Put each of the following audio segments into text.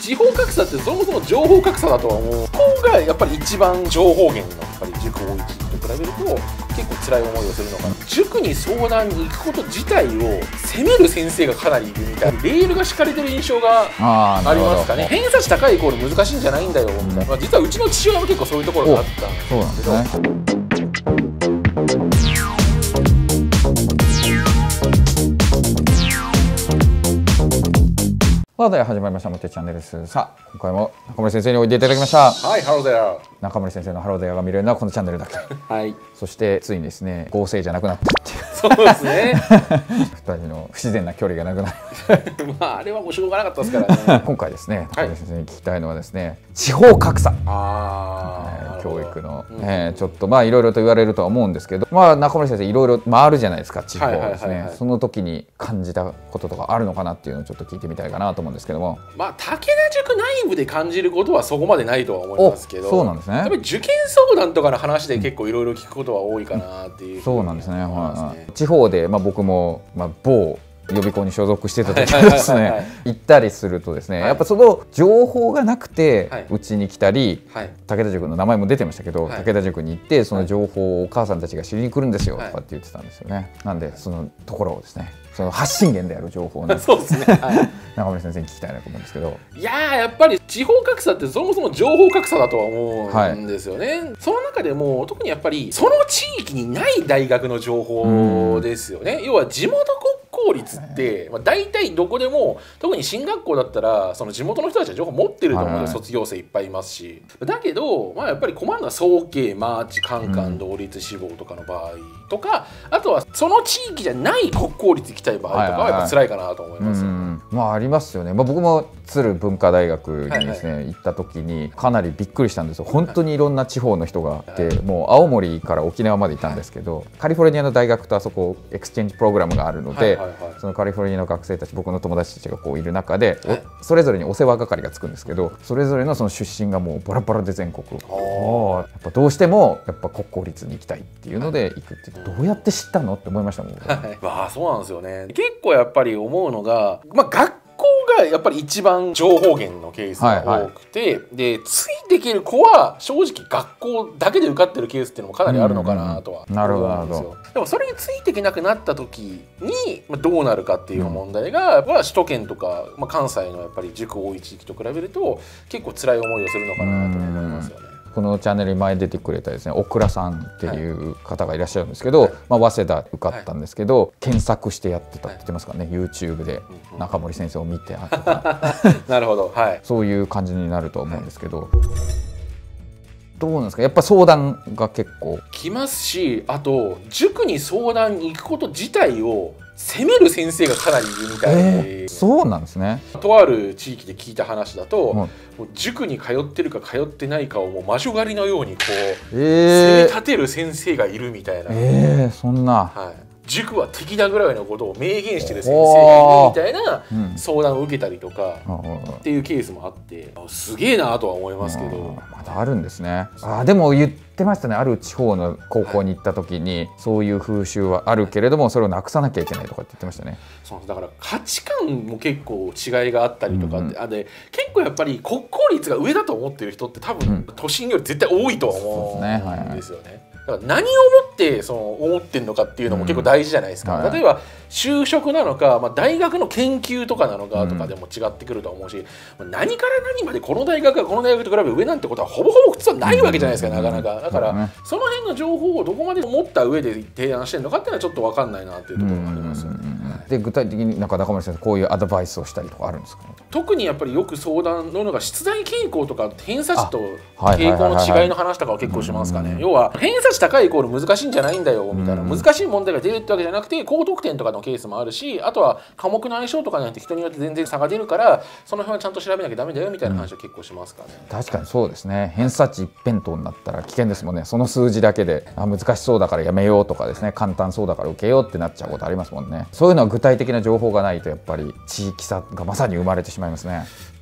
地方格差ってそもそも情報格差だとは思う。ここがやっぱり一番情報源のやっぱり塾多い地域と比べると結構辛い思いをするのかな。塾に相談に行くこと自体を責める先生がかなりいるみたいな、レールが敷かれてる印象がありますかね。偏差値高いイコール難しいんじゃないんだよみたいな、実はうちの父親も結構そういうところがあったんですけど。 さあでは始まりましたモテチャンネルです。さあ今回も中森先生においでいただきました。 はい、ハローデア。 中森先生のハローデアが見れるのはこのチャンネルだけ。 はい。 そしてついにですね、合成じゃなくなったっていう。 そうですね。 二人の不自然な距離がなくなる。 まああれはもうしょうがなかったですからね。 今回ですね、中森先生に聞きたいのはですね、地方格差。教育の、ちょっとまあいろいろと言われるとは思うんですけど、まあ中森先生いろいろ回るじゃないですか、地方ですね。その時に感じたこととかあるのかなっていうのをちょっと聞いてみたいかなと思うんですけども。 まあ武田塾内部で感じることはそこまでないとは思いますけど、 そうなんですね。 やっぱり受験相談とかの話で結構いろいろ聞くことは多いかなっていう。 そうなんですね。地方でまあ僕も某予備校に所属してた時にですね行ったりするとですね、やっぱその情報がなくてうちに来たり、武田塾の名前も出てましたけど、武田塾に行ってその情報をお母さんたちが知りに来るんですよとかって言ってたんですよね。なんでそのところをですね、その発信源である情報をそうですね、 中森先生に聞きたいなと思うんですけど。 いやー、やっぱり地方格差ってそもそも情報格差だとは思うんですよね。その中でも特にやっぱりその地域にない大学の情報ですよね。要は地元公立って、まあ、大体どこでも、特に進学校だったらその地元の人たちは情報持ってると思うんで、卒業生いっぱいいますし。だけど、まあ、やっぱり困るのは早慶、マーチ、カンカン、同立志望とかの場合とか、あとはその地域じゃない国公立行きたい場合とかはやっぱ辛いかなと思います。 まあありますよね。まあ僕も鶴文化大学にですね行った時にかなりびっくりしたんですよ。本当にいろんな地方の人がいて、もう青森から沖縄までいたんですけど、カリフォルニアの大学とあそこエクスチェンジプログラムがあるので、そのカリフォルニアの学生たち、僕の友達たちがこういる中で、それぞれにお世話係がつくんですけど、それぞれのその出身がもうバラバラで全国、やっぱどうしてもやっぱ国公立に行きたいっていうので行くって、どうやって知ったのって思いましたもん。 まあそうなんですよね。結構やっぱり思うのが、まあ学校がやっぱり一番情報源のケースが多くて、でついていける子は正直学校だけで受かってるケースっていうのもかなりあるのかなとは思うんですよ。でもそれについていけなくなった時にどうなるかっていう問題が、首都圏とか、まあ、関西のやっぱり塾多い地域と比べると結構辛い思いをするのかなと思いますよね。 このチャンネルに前出てくれたですね、小倉さんっていう方がいらっしゃるんですけど、まあ早稲田受かったんですけど、検索してやってたって言ってますからね、YouTube で中森先生を見てとかなるほど、はい、 そういう感じになると思うんですけど、どうなんですか。やっぱ相談が結構来ますし、あと塾に相談に行くこと自体を責める先生がかなりいるみたいで、 そうなんですね。 とある地域で聞いた話だと、もう塾に通ってるか通ってないかをもう魔女狩りのようにこう、責め立てる先生がいるみたいな。 そんな、 塾は敵だぐらいのことを明言してる先生がいるみたいな相談を受けたりとかっていうケースもあって、すげえなとは思いますけど。 まだあるんですね。でも言ってましたね。ある地方の高校に行った時に、そういう風習はあるけれどもそれをなくさなきゃいけないとかって言ってましたね。 そうだから価値観も結構違いがあったりとかって、で結構やっぱり国公立が上だと思ってる人って多分都心より絶対多いと思うんですよね。だから何をもって思ってるのかっていうのも結構大事じゃないですか。例えば就職なのか、まあ、大学の研究とかなのかとかでも違ってくると思うし、何から何までこの大学がこの大学と比べ上なんてことはほぼほぼ普通はないわけじゃないですか、なかなか。だからその辺の情報をどこまで持った上で提案してるのかっていうのはちょっと分かんないなっていうところがありますよね。 で具体的に中森先生こういうアドバイスをしたりとかあるんですか。 特にやっぱりよく相談のが出題傾向とか偏差値と傾向の違いの話とかを結構しますかね。要は偏差値高いイコール難しいんじゃないんだよみたいな、難しい問題が出るってわけじゃなくて高得点とかのケースもあるし、あとは科目の相性とかによって人によって全然差が出るから、その辺はちゃんと調べなきゃダメだよみたいな話を結構しますかね。 確かにそうですね。偏差値一辺倒になったら危険ですもんね。その数字だけで難しそうだからやめようとかですね、簡単そうだから受けようってなっちゃうことありますもんね。そういうのは具体的な情報がないとやっぱり地域差がまさに生まれてしまいますね。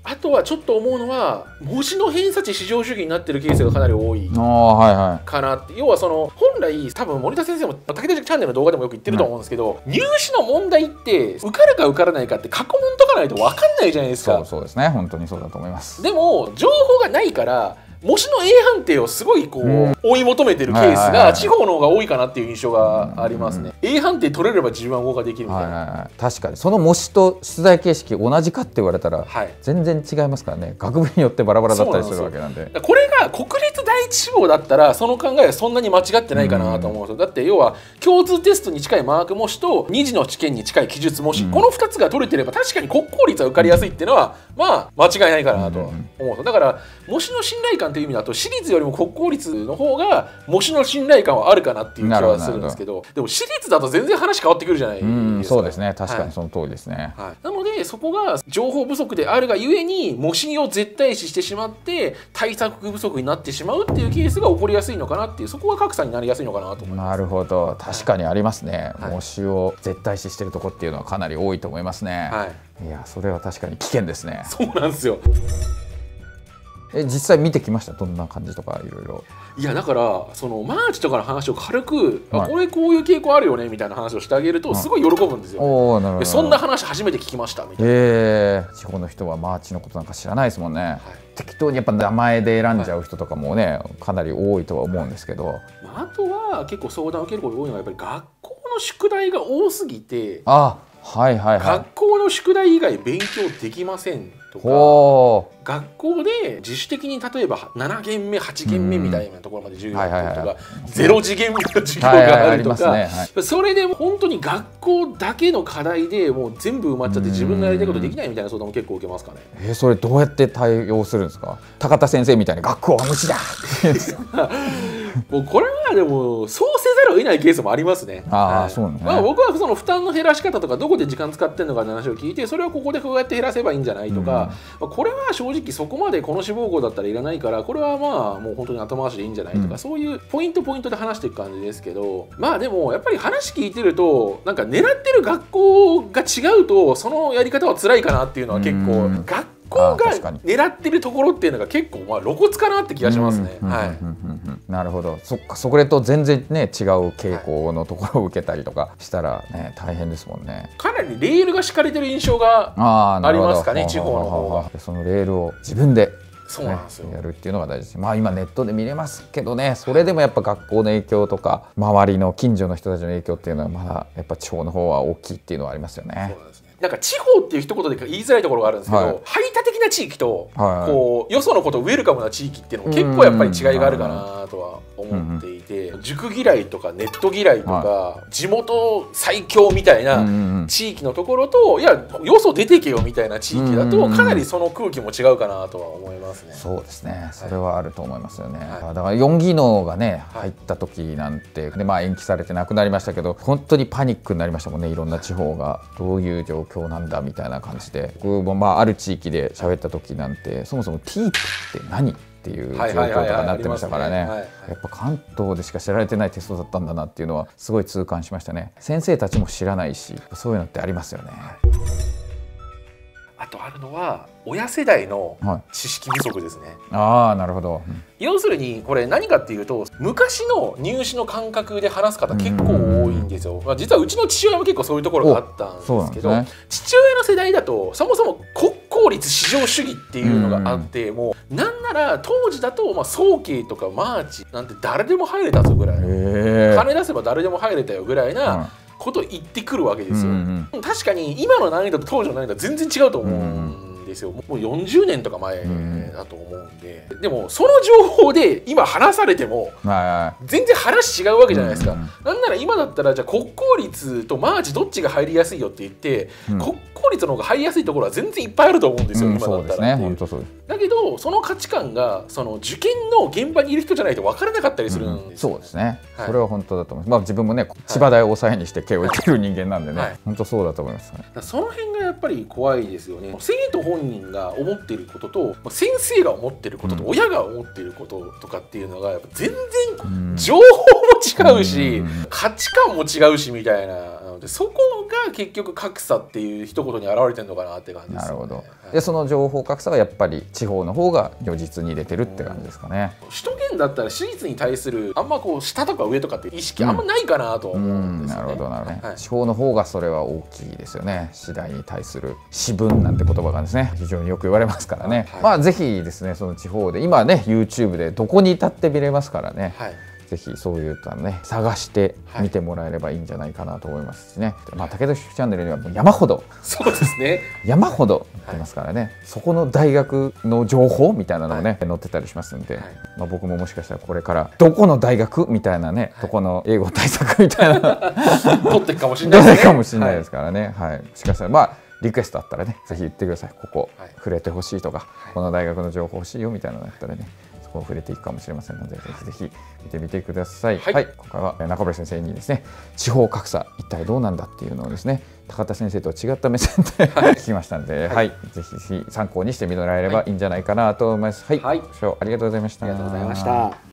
あとはちょっと思うのは模試の偏差値至上主義になってるケースがかなり多いかなって。要はその本来多分森田先生も武田塾チャンネルの動画でもよく言ってると思うんですけど、入試の問題って受かるか受からないかって過去問解かないと分かんないじゃないですか。 そうですね、本当にそうだと思います。 でも情報がないから模試の A 判定をすごいこう追い求めてるケースが地方の方が多いかなっていう印象がありますね。A 判定取れれば自分は合格できるみたいな。 確かにその模試と出題形式同じかって言われたら全然違いますからね。学部によってバラバラだったりするわけなんで。 これが国立第一志望だったらその考えはそんなに間違ってないかなと思うんですよ。だって要は共通テストに近いマーク模試と2次の試験に近い記述模試、この2つが取れてれば確かに国公立は受かりやすいっていうのはまあ間違いないかなと思うんですよ。だから模試の信頼感という意味だと私立よりも国公立の方が模試の信頼感はあるかなっていう気はするんですけど、でも私立だと全然話変わってくるじゃないですか。 そうですね、確かにその通りですね。 なのでそこが情報不足であるがゆえに模試を絶対視してしまって対策不足になってしまうっていうケースが起こりやすいのかなっていう、そこが格差になりやすいのかなと思います。 なるほど、確かにありますね。模試を絶対視してるとこっていうのはかなり多いと思いますね。いや、それは確かに危険ですね。 そうなんですよ。 実際見てきました？どんな感じとかいろいろ。 いやだからそのマーチとかの話を軽く、これこういう傾向あるよねみたいな話をしてあげるとすごい喜ぶんですよ。そんな話初めて聞きましたみたいな。 地方の人はマーチのことなんか知らないですもんね。適当にやっぱ名前で選んじゃう人とかもね、かなり多いとは思うんですけど。 あとは結構相談を受けることが多いのはやっぱり学校の宿題が多すぎて、学校の宿題以外勉強できませんとか、学校で自主的に例えば7限目8限目みたいなところまで授業やったりとか、0次元目の授業があるとか、それで本当に学校だけの課題でもう全部埋まっちゃって自分のやりたいことできないみたいな相談も結構受けますかね。 それどうやって対応するんですか？高田先生みたいに学校は無知だもうこれはでもそうせざるを得ないケースもありますね。僕はその負担の減らし方とかどこで時間使ってるのかって話を聞いて、それをここでこうやって減らせばいいんじゃないとか、これは正直そこまでこの志望校だったらいらないから、これはまあもう本当に後回しでいいんじゃないとか、そういうポイントで話していく感じですけど、まあでもやっぱり話聞いてるとなんか狙ってる学校が違うとそのやり方は辛いかなっていうのは結構学校が狙ってるところっていうのが結構まあ露骨かなって気がしますね。 なるほど、そっか、そこと全然ね違う傾向のところを受けたりとかしたらね大変ですもんね。 かなりレールが敷かれてる印象がありますかね、地方の方が。 そのレールを自分でそうなんですよ、 やるっていうのが大事です。まあ今ネットで見れますけどね、それでもやっぱ学校の影響とか周りの近所の人たちの影響っていうのはまだやっぱ地方の方は大きいっていうのはありますよね。 なんか地方っていう一言で言いづらいところがあるんですけど、排他的な地域とこうよそのことをウェルカムな地域っていうのも結構やっぱり違いがあるかなとは思っていて、塾嫌いとかネット嫌いとか地元最強みたいな地域のところと、いやよそ出てけよみたいな地域だとかなりその空気も違うかなとは思いますね。 そうですね、それはあると思いますよね。だから4技能がね入った時なんてで、まあ延期されてなくなりましたけど、本当にパニックになりましたもんね。いろんな地方がどういう状況なんだみたいな感じで、僕もまあある地域で喋った時なんてそもそも TEEP って何っていう状況とかなってましたからね。やっぱ関東でしか知られてないテストだったんだなっていうのはすごい痛感しましたね。先生たちも知らないし、そういうのってありますよね。 あとあるのは親世代の知識不足ですね。 なるほど。 要するにこれ何かっていうと、昔の入試の感覚で話す方結構多いんですよ。実はうちの父親も結構そういうところがあったんですけど、父親の世代だとそもそも国公立至上主義っていうのがあって、もうなんなら当時だと早慶とかマーチなんて誰でも入れたぞぐらい、金出せば誰でも入れたよぐらいなことを言ってくるわけですよ。確かに今の難易度と当時の難易度は全然違うと思うんですよ。もう40年とか前だと思うんで、でもその情報で今話されても全然話違うわけじゃないですか。なんなら今だったらじゃあ国公立とマーチどっちが入りやすいよって言って、国公立の方が入りやすいところは全然いっぱいあると思うんですよ、今だったら。だけどその価値観がその受験の現場にいる人じゃないと分からなかったりするんですよ。 そうですね、それは本当だと思います。まあ自分もね千葉大を抑えにして慶応行ってる人間なんでね、本当そうだと思います。 その辺がやっぱり怖いですよね。生徒本人が思っていることと先生が思っていることと親が思っていることとかっていうのがやっぱ全然情報も違うし、価値観も違うしみたいなので、そこが結局格差っていう一言に表れてるのかなって感じです、ね。 なるほど。でその情報格差はやっぱり地方の方が如実に出てるって感じですかね。 首都圏だったら私立に対するあんまこう下とか上とかって意識あんまないかなと思うんですよね。 なるほどなるほど、はい、地方の方がそれは大きいですよね。次第に対する私文なんて言葉がですね非常によく言われますからね、はい、まあぜひですねその地方で今ね YouTube でどこに至って見れますからね、はい、ぜひそういうのね探して見てもらえればいいんじゃないかなと思いますしね、まあ、武田主婦チャンネルにはもう山ほどそうですね山ほど載ってますからね、はい、そこの大学の情報みたいなのもね、はい、載ってたりしますんで、はい、まあ、僕ももしかしたらこれからどこの大学みたいなね、はい、どこの英語対策みたいな取っていくかもしれないですね。 かもしれないですからね、はい、もしかしたらまあリクエストあったらねぜひ言ってください。ここ触れてほしいとか、はい、この大学の情報欲しいよみたいなのだったらねそこを触れていくかもしれませんので、ぜひぜひ見てみてください。はい、はい、今回は中堀先生にですね地方格差一体どうなんだっていうのをですね高田先生とは違った目線で聞きましたので、はい、ぜひぜひ参考にしてみられればいいんじゃないかなと思います。はい、はい、ご視聴ありがとうございました。 ありがとうございました。